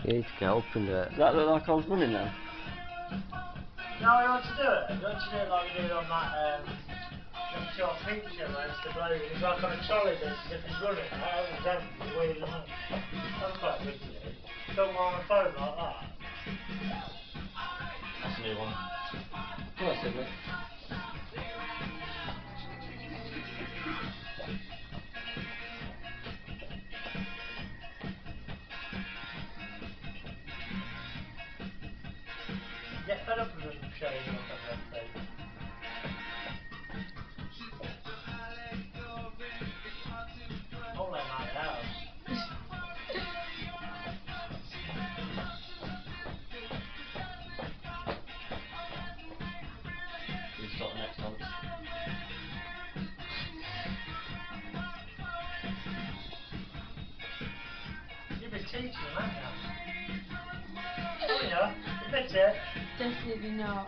You need to get up and do it. Does that look like I was running then? No, you want to do it. You want to do it like we did on that short picture where it's the bloke, he's like on a trolley bit as if he's running. That was them, he's wheeling on. That's quite good to do. Film on a phone like that. That's a new one. Come on, Sydney. Get fed up with them showing up on everything. All that night out. We start next month. You've been teaching them, haven't you? Oh yeah, admit it. Definitely not.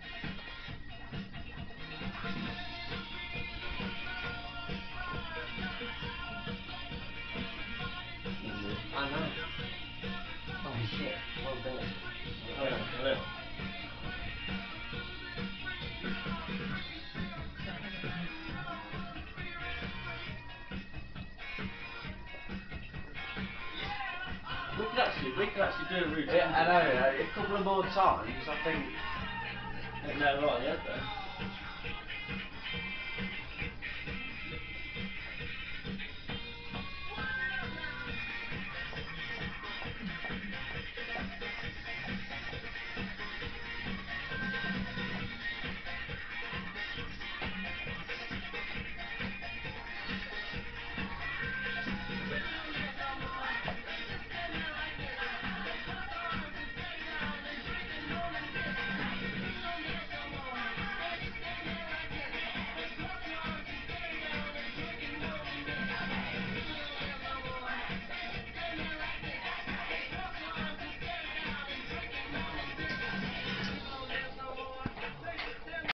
I know. Oh shit, well done. Oh yeah, hello. We could actually do a routine. Yeah, I know, a couple of more times, I think. No, right, yeah, though.